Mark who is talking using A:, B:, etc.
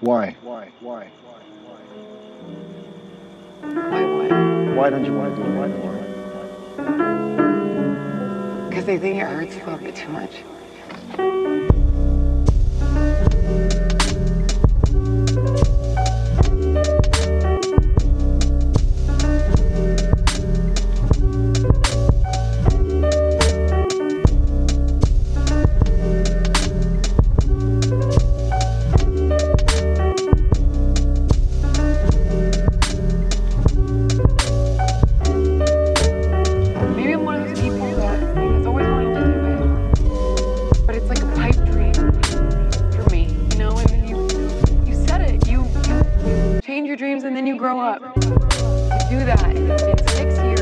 A: Why?
B: Why what?
A: Why don't you want to do it anymore?
B: Because they think it hurts a little bit too much. Maybe I'm one of those people that has always wanted to do it, but it's like a pipe dream for me, you know? And then you set it, you change your dreams, and then you grow up to do that. And it's been 6 years.